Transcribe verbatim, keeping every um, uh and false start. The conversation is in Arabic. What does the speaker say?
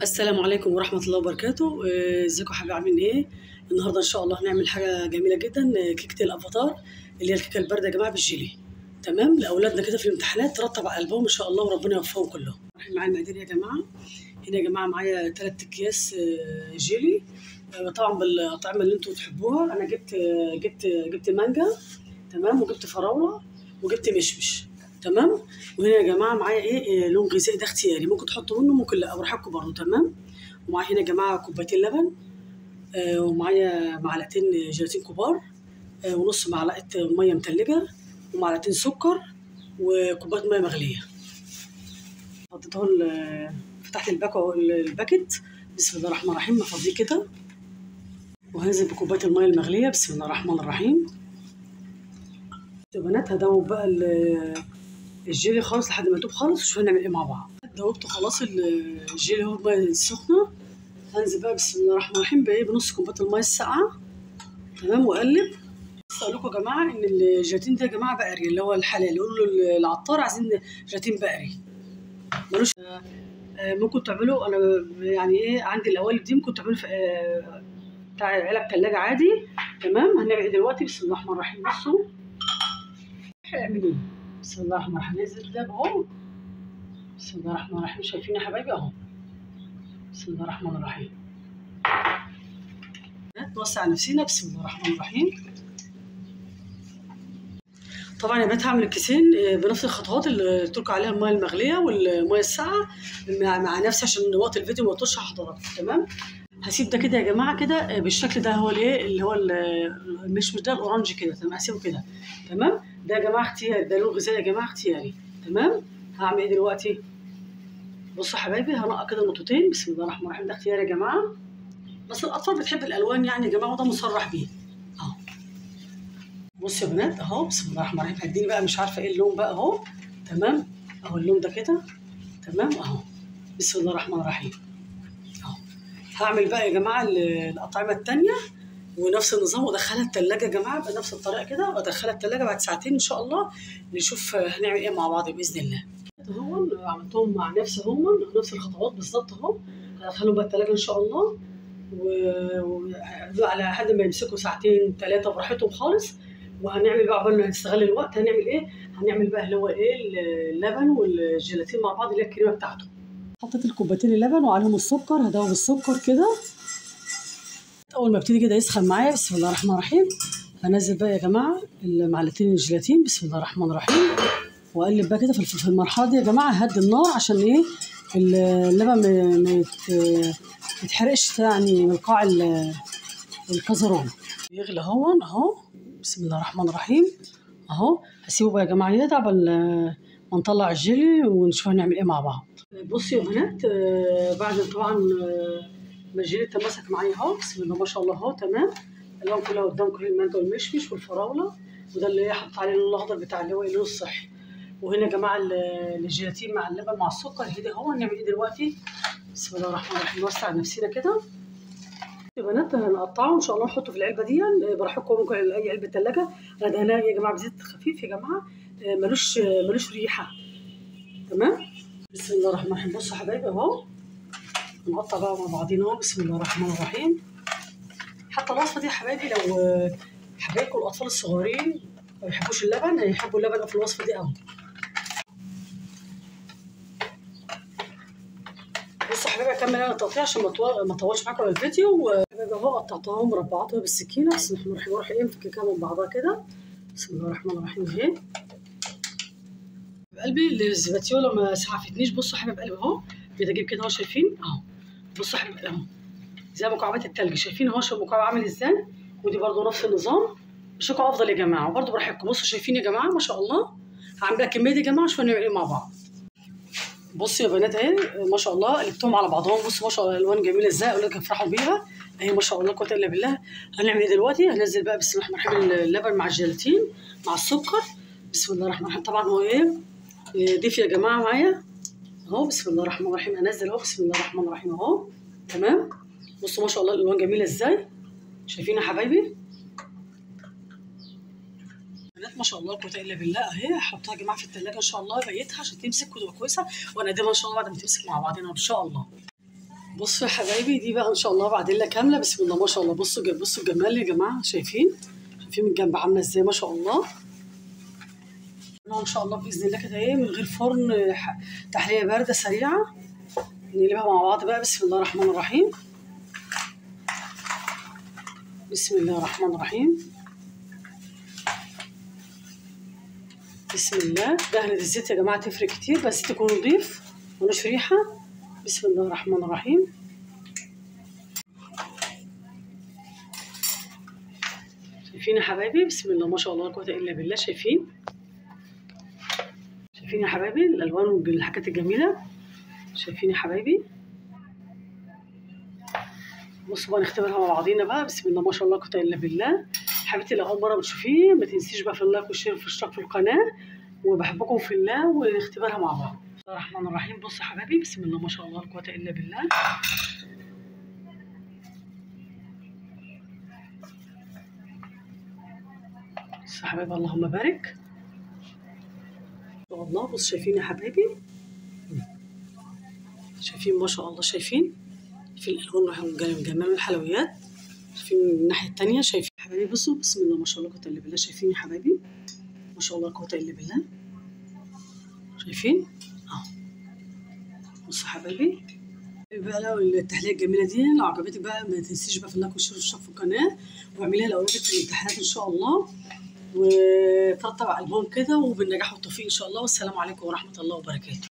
السلام عليكم ورحمة الله وبركاته. آه، ازيكم يا حبايبي، عاملين ايه؟ النهارده ان شاء الله هنعمل حاجة جميلة جدا، آه، كيكة الافاتار اللي هي الكيكة الباردة يا جماعة بالجيلي. تمام، لاولادنا كده في الامتحانات ترطب على قلبهم ان شاء الله وربنا يوفقهم كلهم. معايا المقادير يا جماعة. هنا يا جماعة معايا ثلاث اكياس آه، جيلي، آه، طبعا بالاطعمة اللي انتوا تحبوها. انا جبت آه، جبت جبت مانجا، تمام، وجبت فراولة وجبت مشمش، تمام. وهنا يا جماعه معايا ايه, إيه لون غذائي، ده اختياري، ممكن تحطوا منه ممكن لا، براحتكم برضه، تمام. ومعايا هنا يا جماعه كوبايتين لبن، آه ومعايا معلقتين جيلاتين كبار، آه ونص معلقه ميه متلجه، ومعلقتين سكر، وكوبايه ميه مغليه. حطيته فتحت الباكو الباكت. بسم الله الرحمن الرحيم، افضيه كده وهنزل بكوبايه الميه المغليه. بسم الله الرحمن الرحيم. يا بنات هدوب بقى الجيلي خالص لحد ما يدوب خالص، وشوف هنعمل ايه مع بعض. دوبته خلاص الجيلي اهو الميه السخنه. هنزل بقى بسم الله الرحمن الرحيم بايه بنص كوبايه الميه الساقعه، تمام، واقلب. بس اقول لكم يا جماعه ان الجيلاتين ده يا جماعه بقري، اللي هو الحلال، يقولوا له العطار عايزين جيلاتين بقري، ملوش. ممكن تعملوا، انا يعني ايه عندي القوالب دي، ممكن تعملوا في بتاع علب ثلاجه عادي، تمام. هنعمل ايه دلوقتي؟ بسم الله الرحمن الرحيم. بصوا هنعمل ايه. بسم الله الرحمن الرحيم. نزل ده اهو. بسم الله الرحمن الرحيم. شايفين يا حبايبي اهو. بسم الله الرحمن الرحيم. نوسع نفسينا. بسم الله الرحمن الرحيم. طبعا يا بنات هعمل الكيسين بنفس الخطوات اللي قلت لكم عليها، الميه المغليه والميه الساقعه مع نفسي عشان وقت الفيديو ما يطولش حضراتكم، تمام. هسيب ده كده يا جماعه كده بالشكل ده، هو الايه اللي هو المشمش ده الاورنج كده، تمام. هسيبه كده، تمام. ده يا جماعه اختياري، ده لون غذائي يا جماعه اختياري، تمام. هعمل ايه دلوقتي؟ بصوا يا حبايبي، هنقع كده نقطتين. بسم الله الرحمن الرحيم. ده اختياري يا جماعه، بس الاطفال بتحب الالوان يعني يا جماعه، وده مصرح بيه اهو. بصوا يا بنات اهو. بسم الله الرحمن الرحيم. هديني بقى مش عارفه ايه اللون بقى اهو، تمام. اهو اللون ده كده، تمام اهو. بسم الله الرحمن الرحيم اهو. هعمل بقى يا جماعه الاطعمه الثانيه ونفس النظام، وادخلها الثلاجه يا جماعه بنفس الطريقه كده، وادخلها الثلاجه بعد ساعتين ان شاء الله. نشوف هنعمل ايه مع بعض باذن الله. اهو عملتهم مع نفس هم نفس الخطوات بالظبط اهو. هدخلهم بقى الثلاجه ان شاء الله، وعلى لحد ما يمسكوا ساعتين ثلاثه براحتهم خالص. وهنعمل بقى قبل ما نستغل الوقت، هنعمل ايه؟ هنعمل بقى اللي هو ايه اللبن والجيلاتين مع بعض، اللي هي الكريمه بتاعته. حطيت الكوبايتين اللبن وعليهم السكر، هدوب السكر كده. اول ما ابتدي كده يسخن معايا، بسم الله الرحمن الرحيم، هنزل بقى يا جماعه المعلقتين الجيلاتين. بسم الله الرحمن الرحيم. واقلب بقى كده في المرحله دي يا جماعه. هدي النار عشان ايه اللبن ما يتحرقش يعني من قاع الكزرون. يغلي اهو اهو. بسم الله الرحمن الرحيم اهو. هسيبه بقى يا جماعه يهدى قبل ما نطلع الجيلي ونشوف هنعمل ايه مع بعض. بصوا يا بنات، بعد طبعا ما الجيلي تمسك معايا اهو، بسم الله ما شاء الله اهو، تمام. الالوان كلها قدامكم، المانجا والمشمش والفراوله، وده اللي حط عليه اللون الاخضر بتاع اللي هو اللون الصحي. وهنا يا جماعه الجيلاتين مع اللبن مع السكر هدي اهو. هنعمل ايه دلوقتي؟ بسم الله الرحمن الرحيم. نوسع نفسنا كده يا بنات. هنقطعه ان شاء الله نحطه في العلبه دي براحتكم، ممكن اي علبه ثلاجه. انا دهناه يا جماعه بزيت خفيف يا جماعه، ملوش ملوش ريحه، تمام. بسم الله الرحمن الرحيم. بصوا يا حبايبي اهو، نقطع بقى مع بعضينا اهو. بسم الله الرحمن الرحيم. حتى الوصفه دي يا حبايبي لو حبايبكم الاطفال الصغيرين ما بيحبوش اللبن، هيحبوا اللبن في الوصفه دي قوي. بصوا يا حبايبي، هكمل انا التقطيع عشان ما اطولش معاكم الفيديو. حبايبي اهو قطعتها مربعات بالسكينه. بسم الله الرحمن الرحيم. اروح ايه مفككها من بعضها كده. بسم الله الرحمن الرحيم اهي. قلبي الزباتيولا ما سعفتنيش. بصوا يا حبايب قلبي اهو، كده اجيب كده اهو، شايفين اهو. بصوا يا حبايب اهو زي مكعبات التلج، شايفين اهو المكعب عامل ازاي. ودي برده نفس النظام، مشيكم افضل يا جماعه، وبرده براحتكم. بصوا شايفين يا جماعه ما شاء الله. هعملها كميه يا جماعه، شوف هنعمل ايه مع بعض. بصوا يا بنات اهي ما شاء الله قلبتهم على بعضهم. بصوا ما شاء الله الالوان جميله ازاي، اقول لك افرحوا بيها اهي ما شاء الله، قوه الا بالله. هنعمل ايه دلوقتي؟ هنزل بقى بسم الله الرحمن الرحيم اللبن مع الجيلاتين مع السكر. بسم الله الرحمن الرحيم. طبعا هو ايه ضيف يا جماعه معايا اهو. بسم الله الرحمن الرحيم. انزل اهو. بسم الله الرحمن الرحيم اهو، تمام. بصوا ما شاء الله الالوان جميله ازاي، شايفين يا حبايبي بنات ما شاء الله قوه الا بالله اهي. هحطها يا جماعه في الثلاجه ان شاء الله بيتها عشان تمسك وتبقى كويسه، ونقدمها ان شاء الله بعد ما تمسك مع بعضنا ان شاء الله. بصوا يا حبايبي، دي بقى ان شاء الله بعدله كامله. بسم الله ما شاء الله. بصوا بصوا الجمال يا جماعه، شايفين شايفين من الجنب عامله ازاي ما شاء الله. ان شاء الله باذن الله كده ايه من غير فرن، تحليه بارده سريعه نقلبها مع بعض بقى. بسم الله الرحمن الرحيم. بسم الله الرحمن الرحيم. بسم الله. دهنة الزيت يا جماعه تفرق كتير، بس تكون نضيف ملوش ريحه. بسم الله الرحمن الرحيم. شايفين يا حبايبي؟ بسم الله ما شاء الله لا قوه الا بالله. شايفين شايفين يا حبايبي الالوان والحاجات الجميله؟ شايفين يا حبايبي؟ بصوا بقى نختبرها مع بعضينا بقى. بسم الله ما شاء الله لا قوه الا بالله. حبيبتي لو اول مره بتشوفيه ما تنسيش بقى في اللايك والشير والاشتراك في القناه، وبحبكم في الله، ونختبرها مع بعض. بسم الله الرحمن الرحيم. بصوا يا حبايبي بسم الله ما شاء الله لا قوه الا بالله. بصوا يا حبايبي اللهم بارك والله. بصوا شايفين يا حبايبي؟ شايفين ما شاء الله؟ شايفين في الالوان وجمال الحلويات؟ شايفين من الناحيه الثانيه؟ شايفين يا حبايبي؟ بصوا بسم الله ما شاء الله لا قوه الا بالله. شايفين يا حبايبي؟ ما شاء الله لا قوه الا بالله. شايفين اهو؟ بصوا يا حبايبي بقى لو التحليه الجميله دي لو عجبتك بقى ما تنسيش بقى في اللايك والشير والاشتراك في القناه، واعمليها لاولادك في الامتحانات ان شاء الله، وترتب على قلبهم كده، وبالنجاح والتوفيق ان شاء الله. والسلام عليكم ورحمه الله وبركاته.